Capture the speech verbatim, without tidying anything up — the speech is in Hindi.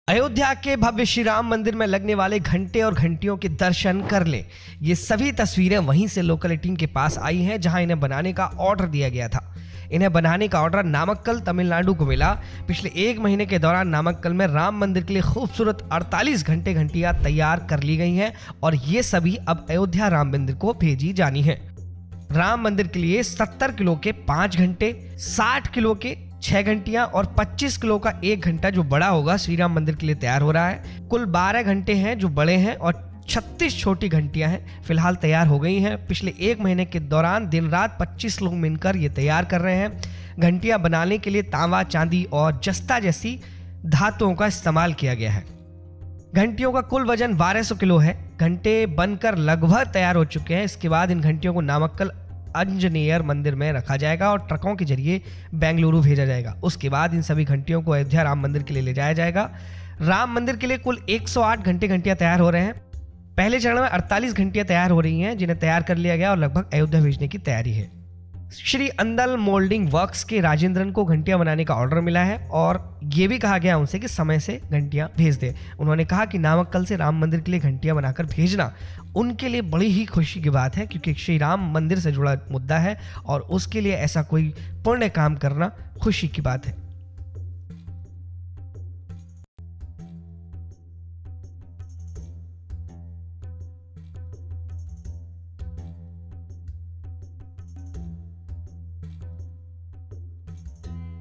अयोध्या के भव्य श्री राम मंदिर में लगने वाले घंटे और घंटियों के दर्शन कर ले। ये सभी तस्वीरें वहीं से लोकल टीम के पास आई हैं जहां इन्हें बनाने का ऑर्डर दिया गया था। इन्हें बनाने का ऑर्डर नामक्कल तमिलनाडु को मिला। पिछले एक महीने के दौरान नामक्कल में राम मंदिर के लिए खूबसूरत अड़तालीस घंटे घंटियां तैयार कर ली गई हैं और ये सभी अब अयोध्या राम मंदिर को भेजी जानी है। राम मंदिर के लिए सत्तर किलो के पांच घंटे, साठ किलो के छह घंटियां और पच्चीस किलो का एक घंटा जो बड़ा होगा श्री राम मंदिर के लिए तैयार हो रहा है। कुल बारह घंटे हैं जो बड़े हैं और छत्तीस छोटी घंटियां हैं फिलहाल तैयार हो गई हैं। पिछले एक महीने के दौरान दिन रात पच्चीस लोग मिलकर ये तैयार कर रहे हैं। घंटियां बनाने के लिए तांबा, चांदी और जस्ता जैसी धातुओं का इस्तेमाल किया गया है। घंटियों का कुल वजन बारह सौ किलो है। घंटे बनकर लगभग तैयार हो चुके हैं। इसके बाद इन घंटियों को नामक्कल अंजनेयर मंदिर में रखा जाएगा और ट्रकों के जरिए बेंगलुरु भेजा जाएगा। उसके बाद इन सभी घंटियों को अयोध्या राम मंदिर के लिए ले जाया जाएगा। राम मंदिर के लिए कुल एक सौ आठ घंटे घंटियां तैयार हो रहे हैं। पहले चरण में अड़तालीस घंटियां तैयार हो रही हैं जिन्हें तैयार कर लिया गया और लगभग अयोध्या भेजने की तैयारी है। श्री अंदल मोल्डिंग वर्क्स के राजेंद्रन को घंटियां बनाने का ऑर्डर मिला है और ये भी कहा गया उनसे कि समय से घंटियां भेज दे। उन्होंने कहा कि नामक्कल से राम मंदिर के लिए घंटियां बनाकर भेजना उनके लिए बड़ी ही खुशी की बात है, क्योंकि श्री राम मंदिर से जुड़ा मुद्दा है और उसके लिए ऐसा कोई पुण्य काम करना खुशी की बात है।